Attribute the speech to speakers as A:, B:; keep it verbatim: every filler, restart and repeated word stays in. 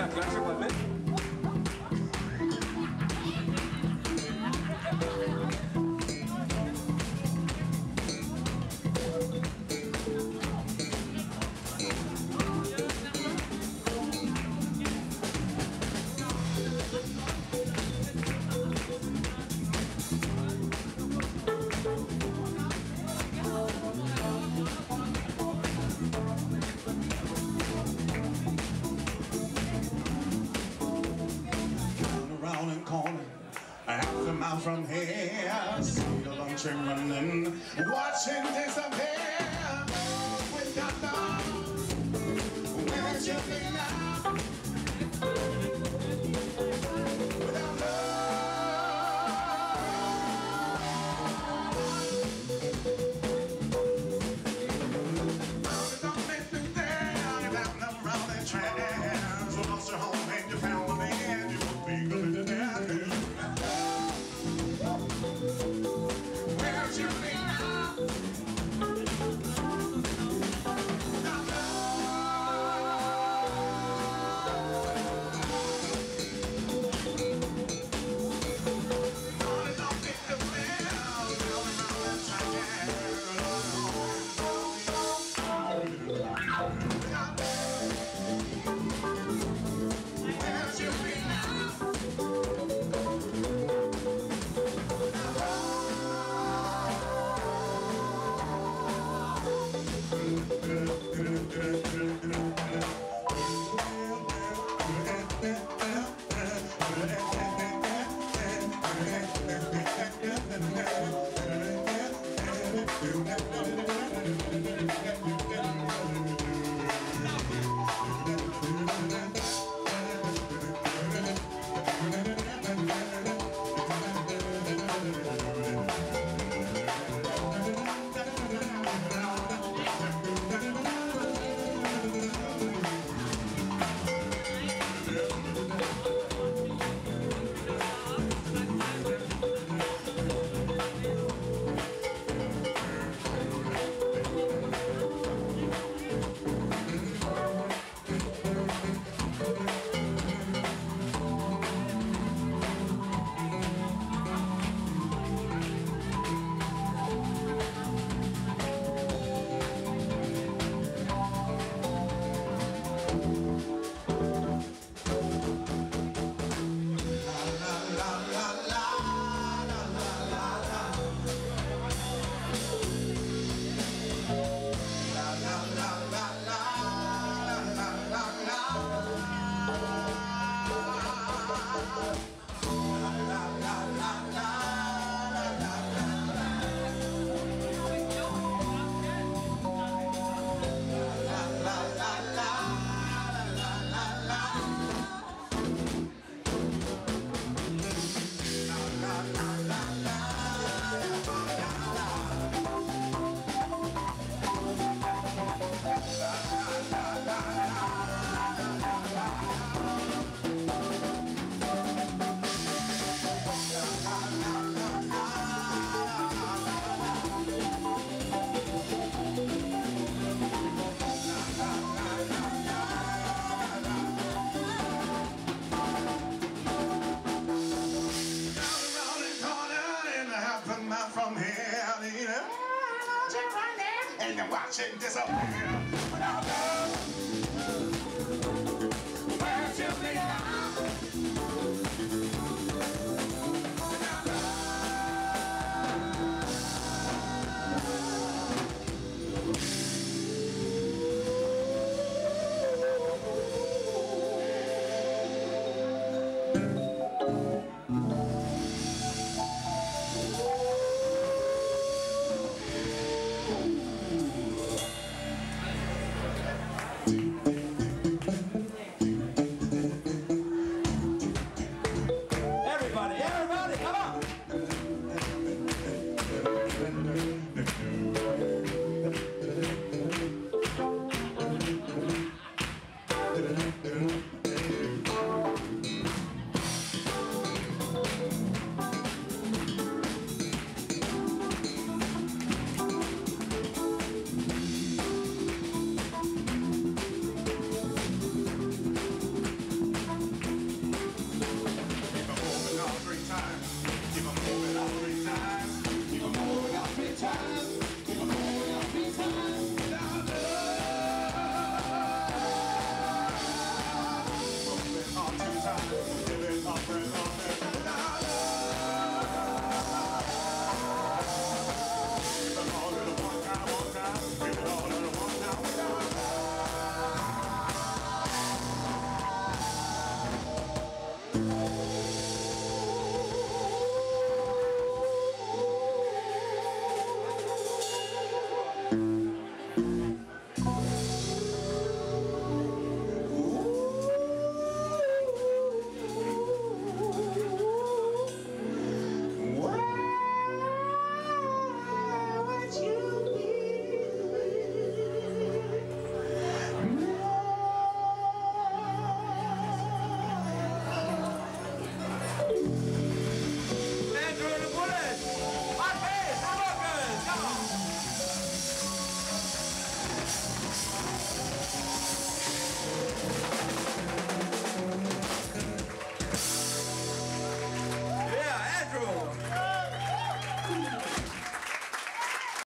A: grazie a me.
B: Around and corner, half a mile from here, see a long train running, watching disappear. Without love, where would you be now? Without love, don't make me there. Down the rolling trains, we lost your home and your family, and you won't be good to that. Where'd you be now? Morning don't pick the bell, down around the where'd you be now? From here, and watching disappear.